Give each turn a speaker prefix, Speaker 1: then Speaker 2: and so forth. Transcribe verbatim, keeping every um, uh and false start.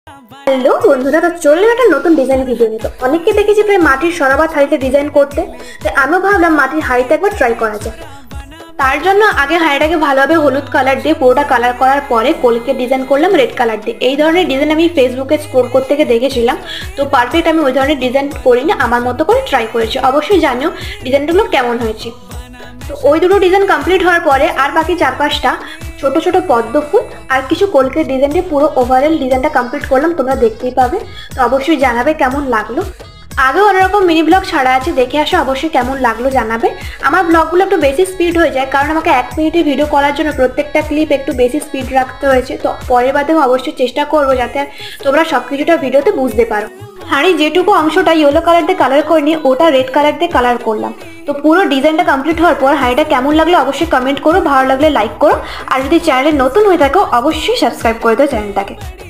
Speaker 1: Hello বন্ধুরা, তো চললাম একটা নতুন ডিজাইন ভিডিও নিতে। অনেককে দেখেছি প্রায় মাটির সরা বা থালিতে ডিজাইন করতে, তাই আমিও ভাবলাম মাটির হাঁড়িতে একবার ট্রাই করা যায়। তার জন্য আগে হাঁড়িটাকে ভালোভাবে হলুদ কালার দিয়ে পুরোটা কালার করার পরে কলকে ডিজাইন করলাম রেড কালার দিয়ে। এই ধরনের ডিজাইন আমি ফেসবুকে স্ক্রল করতে গিয়ে দেখেছিলাম, তো পারফেক্ট আমি ওই ধরনের ডিজাইন করিনি, আমার মতো করে ট্রাই করেছি। অবশ্যই জানিও ডিজাইনগুলো কেমন হয়েছে। তো ওই দুটো ডিজাইন কমপ্লিট হওয়ার পরে আর বাকি চার পাঁচটা ছোট ছোট পদ্ম ফুল আর কিছু কলকের ডিজাইন দিয়ে পুরো ওভারঅল ডিজাইনটা কমপ্লিট করলাম, তোমরা দেখতেই পাবে। তো অবশ্যই জানাবে কেমন লাগলো। আগেও অন্যরকম মিনি ব্লগ ছাড়া আছে, দেখে আসো, অবশ্যই কেমন লাগলো জানাবে। আমার ব্লগগুলো একটু বেশি স্পিড হয়ে যায়, কারণ আমাকে এক মিনিটে ভিডিও করার জন্য প্রত্যেকটা ক্লিপ একটু বেশি স্পিড রাখতে হয়েছে। তো পরের বাদেও অবশ্যই চেষ্টা করবো যাতে তোমরা সব কিছুটা ভিডিওতে বুঝতে পারো। হাঁড়ি যেটুকু অংশটা ইয়েলো কালার দিয়ে কালার করে নিয়ে ওটা রেড কালার দিয়ে কালার করলাম। তো পুরো ডিজাইনটা কমপ্লিট হওয়ার পর হাঁড়িটা কেমন লাগলো অবশ্যই কমেন্ট করো, ভালো লাগলে লাইক করো, আর যদি চ্যানেলে নতুন হয়ে থাকো অবশ্যই সাবস্ক্রাইব করে দাও চ্যানেলটাকে।